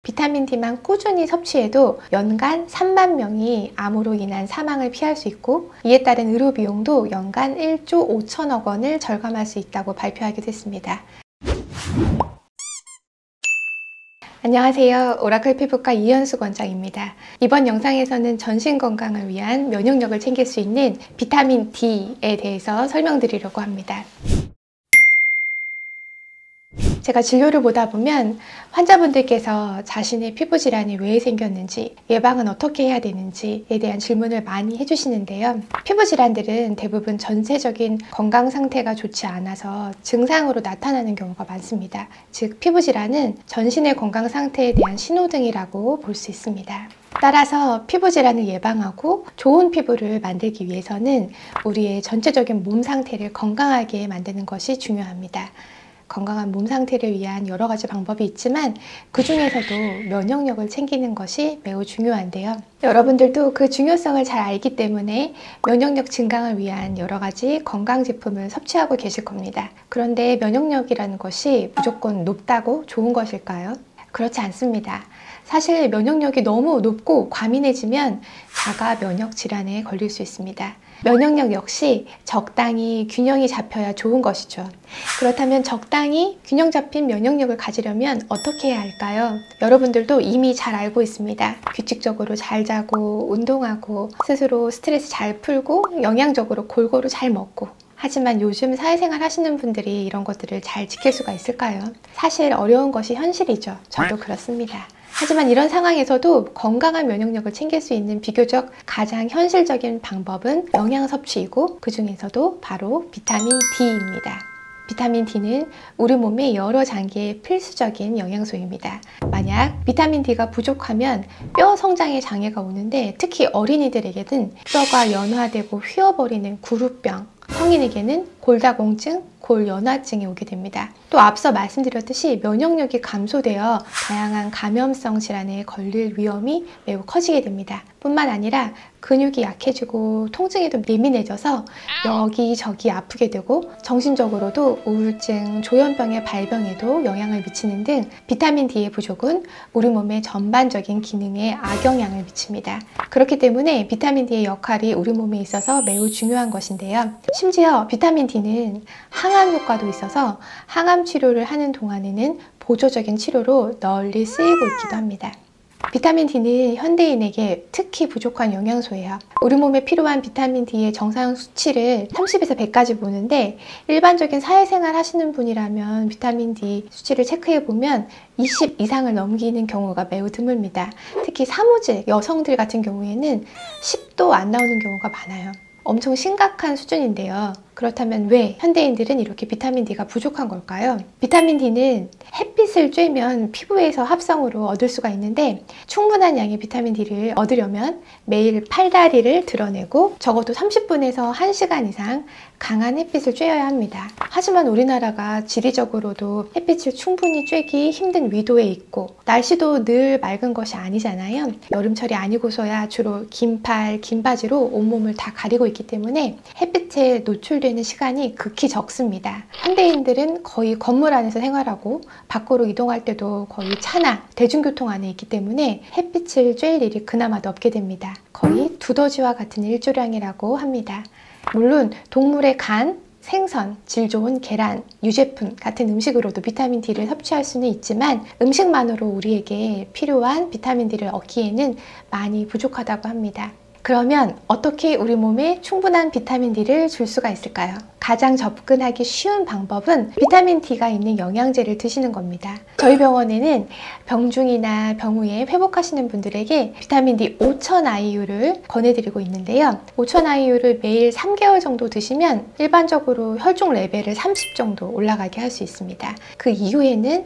비타민 D만 꾸준히 섭취해도 연간 3만 명이 암으로 인한 사망을 피할 수 있고, 이에 따른 의료 비용도 연간 1조 5천억 원을 절감할 수 있다고 발표하기도 했습니다. 안녕하세요. 오라클 피부과 이현숙 원장입니다. 이번 영상에서는 전신 건강을 위한 면역력을 챙길 수 있는 비타민 D에 대해서 설명드리려고 합니다. 제가 진료를 보다 보면 환자분들께서 자신의 피부 질환이 왜 생겼는지, 예방은 어떻게 해야 되는지에 대한 질문을 많이 해주시는데요. 피부 질환들은 대부분 전체적인 건강 상태가 좋지 않아서 증상으로 나타나는 경우가 많습니다. 즉, 피부 질환은 전신의 건강 상태에 대한 신호등이라고 볼 수 있습니다. 따라서 피부 질환을 예방하고 좋은 피부를 만들기 위해서는 우리의 전체적인 몸 상태를 건강하게 만드는 것이 중요합니다. 건강한 몸 상태를 위한 여러 가지 방법이 있지만 그 중에서도 면역력을 챙기는 것이 매우 중요한데요. 여러분들도 그 중요성을 잘 알기 때문에 면역력 증강을 위한 여러 가지 건강제품을 섭취하고 계실 겁니다. 그런데 면역력이라는 것이 무조건 높다고 좋은 것일까요? 그렇지 않습니다. 사실 면역력이 너무 높고 과민해지면 자가 면역 질환에 걸릴 수 있습니다. 면역력 역시 적당히 균형이 잡혀야 좋은 것이죠. 그렇다면 적당히 균형 잡힌 면역력을 가지려면 어떻게 해야 할까요? 여러분들도 이미 잘 알고 있습니다. 규칙적으로 잘 자고 운동하고 스스로 스트레스 잘 풀고 영양적으로 골고루 잘 먹고. 하지만 요즘 사회생활 하시는 분들이 이런 것들을 잘 지킬 수가 있을까요? 사실 어려운 것이 현실이죠. 저도 그렇습니다. 하지만 이런 상황에서도 건강한 면역력을 챙길 수 있는 비교적 가장 현실적인 방법은 영양 섭취이고, 그 중에서도 바로 비타민 D입니다. 비타민 D는 우리 몸의 여러 장기의 필수적인 영양소입니다. 만약 비타민 D가 부족하면 뼈 성장에 장애가 오는데, 특히 어린이들에게는 뼈가 연화되고 휘어버리는 구루병, 성인에게는 골다공증, 골연화증이 오게 됩니다. 또 앞서 말씀드렸듯이 면역력이 감소되어 다양한 감염성 질환에 걸릴 위험이 매우 커지게 됩니다. 뿐만 아니라 근육이 약해지고 통증에도 예민해져서 여기저기 아프게 되고, 정신적으로도 우울증, 조현병의 발병에도 영향을 미치는 등 비타민 D의 부족은 우리 몸의 전반적인 기능에 악영향을 미칩니다. 그렇기 때문에 비타민 D의 역할이 우리 몸에 있어서 매우 중요한 것인데요. 심지어 비타민 D는 항암 효과도 있어서 항암 치료를 하는 동안에는 보조적인 치료로 널리 쓰이고 있기도 합니다. 비타민 D는 현대인에게 특히 부족한 영양소예요. 우리 몸에 필요한 비타민 D의 정상 수치를 30에서 100까지 보는데, 일반적인 사회생활 하시는 분이라면 비타민 D 수치를 체크해보면 20 이상을 넘기는 경우가 매우 드뭅니다. 특히 사무직 여성들 같은 경우에는 10도 안 나오는 경우가 많아요. 엄청 심각한 수준인데요. 그렇다면 왜 현대인들은 이렇게 비타민 D가 부족한 걸까요? 비타민 D는 햇빛을 쬐면 피부에서 합성으로 얻을 수가 있는데, 충분한 양의 비타민 D를 얻으려면 매일 팔다리를 드러내고 적어도 30분에서 1시간 이상 강한 햇빛을 쬐어야 합니다. 하지만 우리나라가 지리적으로도 햇빛을 충분히 쬐기 힘든 위도에 있고, 날씨도 늘 맑은 것이 아니잖아요. 여름철이 아니고서야 주로 긴 팔, 긴 바지로 온몸을 다 가리고 있기 때문에 햇빛에 노출되는 시간이 극히 적습니다. 현대인들은 거의 건물 안에서 생활하고 밖으로 이동할 때도 거의 차나 대중교통 안에 있기 때문에 햇빛을 쬐일 일이 그나마도 없게 됩니다. 거의 두더지와 같은 일조량이라고 합니다. 물론 동물의 간, 생선, 질 좋은 계란, 유제품 같은 음식으로도 비타민 D를 섭취할 수는 있지만, 음식만으로 우리에게 필요한 비타민 D를 얻기에는 많이 부족하다고 합니다. 그러면 어떻게 우리 몸에 충분한 비타민 D를 줄 수가 있을까요? 가장 접근하기 쉬운 방법은 비타민 D가 있는 영양제를 드시는 겁니다. 저희 병원에는 병중이나 병후에 회복하시는 분들에게 비타민 D 5000IU를 권해드리고 있는데요. 5000IU를 매일 3개월 정도 드시면 일반적으로 혈중 레벨을 30 정도 올라가게 할 수 있습니다. 그 이후에는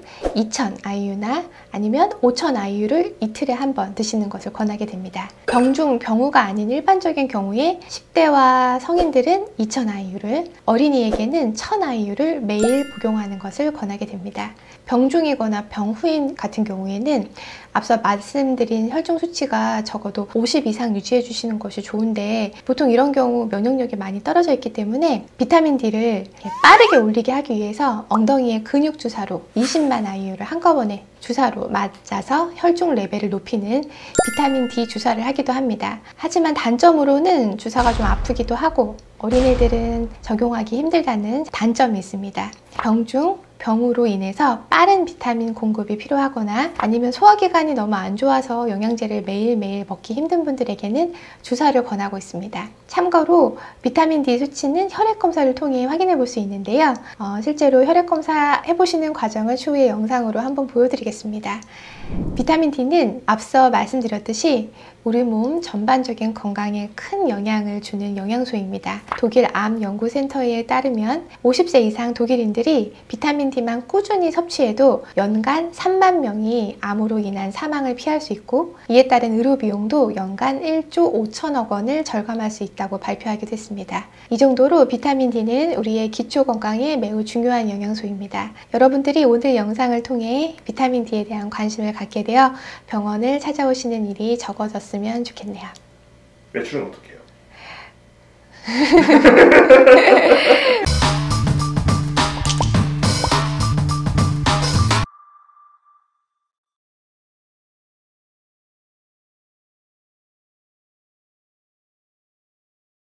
2000IU나 아니면 5000IU를 이틀에 한 번 드시는 것을 권하게 됩니다. 병중, 병후가 아닌 일반적인 경우에 10대와 성인들은 2000IU를, 어린이에게는 1000IU를 매일 복용하는 것을 권하게 됩니다. 병중이거나 병후인 같은 경우에는 앞서 말씀드린 혈중 수치가 적어도 50 이상 유지해 주시는 것이 좋은데, 보통 이런 경우 면역력이 많이 떨어져 있기 때문에 비타민 D를 빠르게 올리게 하기 위해서 엉덩이에 근육 주사로 20만 IU를 한꺼번에 주사로 맞아서 혈중 레벨을 높이는 비타민 D 주사를 하기도 합니다. 하지만 단점으로는 주사가 좀 아프기도 하고 어린애들은 적용하기 힘들다는 단점이 있습니다. 병중, 병으로 인해서 빠른 비타민 공급이 필요하거나 아니면 소화기관이 너무 안 좋아서 영양제를 매일매일 먹기 힘든 분들에게는 주사를 권하고 있습니다. 참고로 비타민 D 수치는 혈액검사를 통해 확인해 볼 수 있는데요. 실제로 혈액검사 해보시는 과정을 추후에 영상으로 한번 보여드리겠습니다. 비타민 D는 앞서 말씀드렸듯이 우리 몸 전반적인 건강에 큰 영향을 주는 영양소입니다. 독일 암연구센터에 따르면 50세 이상 독일인들이 비타민 D만 꾸준히 섭취해도 연간 3만 명이 암으로 인한 사망을 피할 수 있고, 이에 따른 의료 비용도 연간 1조 5천억 원을 절감할 수 있다고 발표하기도 했습니다. 이 정도로 비타민 D는 우리의 기초 건강에 매우 중요한 영양소입니다. 여러분들이 오늘 영상을 통해 비타민 D에 대한 관심을 갖게 되어 병원을 찾아오시는 일이 적어졌으면 좋겠네요. 매출은 어떻게 해요?